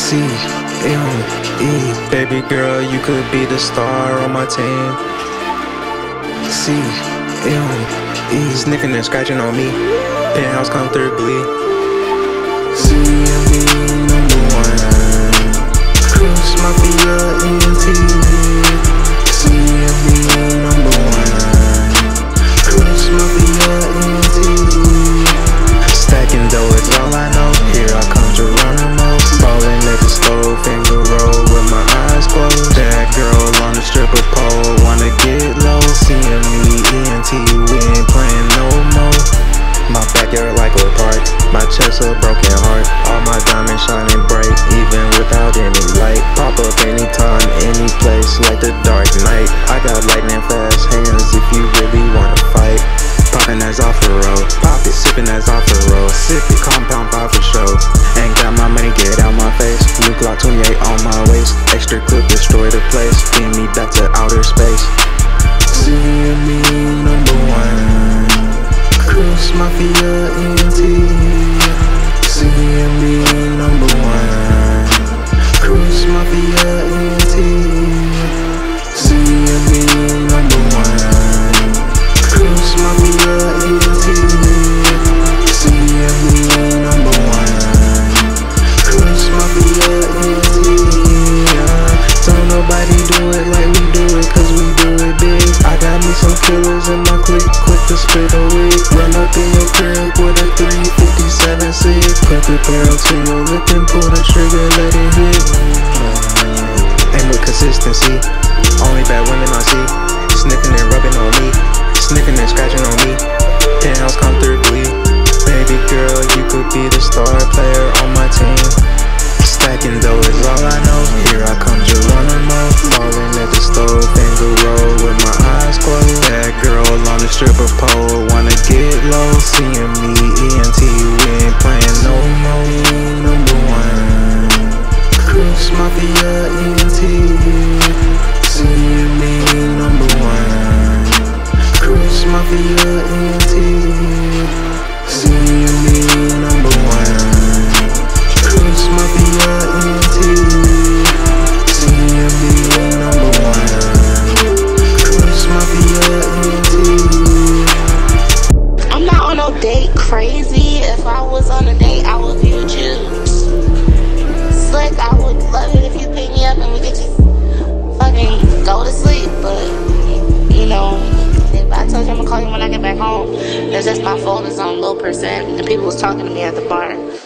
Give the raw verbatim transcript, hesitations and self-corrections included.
C M E. Baby girl, you could be the star on my team. C M E. Sniffing and scratching on me. Penthouse comfortably. C M E number one. Crooks Mafia Ent. C M E number one. Crooks Mafia Ent. Stacking dough is all I know. Here I come to run them up. Ballin' at the stove, finger roll with my eyes closed. That girl on the stripper pole wanna get low. C M E Ent, we ain't playing no more. My backyard like a park, my chest a broken heart. All my diamonds shining bright, even without any light. Pop up anytime, any place, like the dark night. I got lightning fast hands if you really wanna fight. Poppin' that's off the road, pop it, sippin' that's off the road. Sip it, compound five for show. Ain't got my money, get out my face. New Glock twenty-eight on my waist. Extra clip, destroy the place. Get me back to outer space. C M E number one. Crooks Mafia Ent. C M E number one. Crooks Mafia Ent. C M E number one. Crooks Mafia Ent. C M E number one. Crooks Mafia Ent. Don't nobody do it like we do it, cause we do it big. I got me some killers in my clique, quick to spit a wig. Run up in your crib with a three fifty-seven sig. Put the barrel to your lip and pull the trigger, let it hit. Aim with consistency, only bad women I see. Sniffing and rubbing on me, sniffing and scratching on me. Penthouse comfortably. Baby girl, you could be the star player on my team. Stacking dough is all I know. Here I come to run them up. Falling at the stove, finger roll with my eyes closed. That girl on the stripper pole wanna get low. C M E Ent, we ain't playing no more. Number one. Crooks Mafia Ent. C M E number one. Crooks Mafia Ent. C M E number one. Crooks Mafia Ent. C M E number one. Crooks Mafia Ent. I'm not on no date crazy. If I was on a date, I would be with you. Slick, I would love it if you pick me up and we could just fucking go to sleep. But, you know, if I told you I'm gonna call you when I get back home, it's just my phone is on low percent and people was talking to me at the bar.